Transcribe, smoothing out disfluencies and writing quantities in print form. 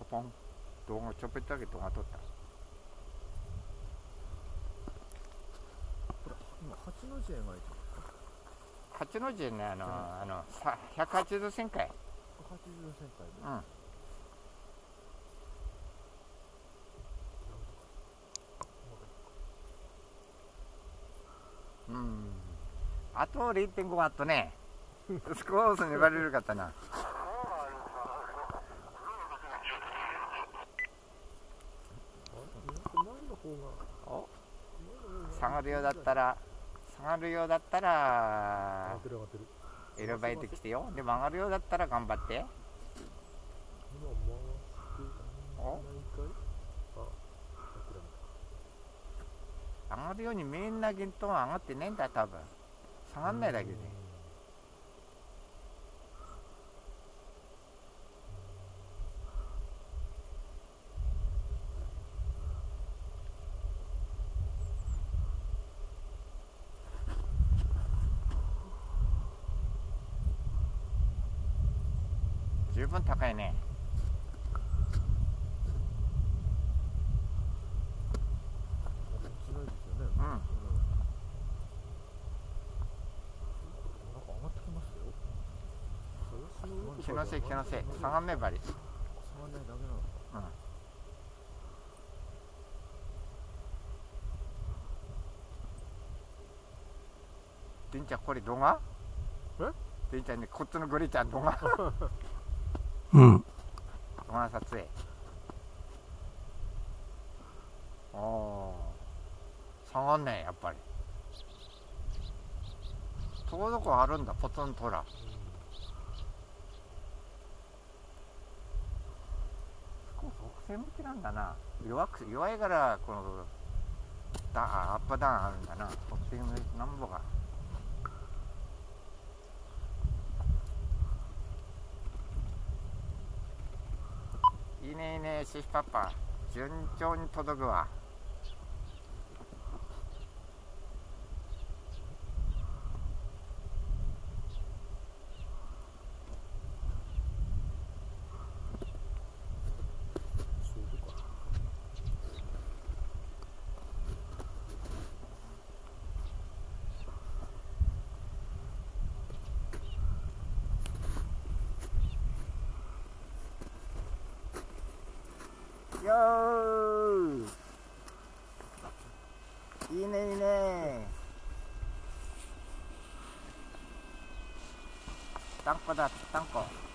ポン動画ちょっぴりだけ動画撮った。 これ今八の字描いてるんですか？ 八の字ね、180度旋回。 180度旋回で。 あと 0.5 ワットね。少し粘れるかったな。下がるようだったら選ばれてきてよ。でも上がるようだったら頑張って。上がるように見えんなけんと上がってねえんだ、多分。下がんないだけで。十分高いね。気のせい下がんねえばり。 下がんないだけなの。 りんちゃんこれ動画？りんちゃんね、こっちのグリちゃん動画。動画撮影。下がんねえ、やっぱり。とこどこあるんだ、ポツンとら。北西向きなんだな。弱いからこのアップダウンあるんだな。北西向きなんぼが。いいねいいね、シフパパ。順調に届くわ。よー、いいねいいね。タンコだ、タンコ。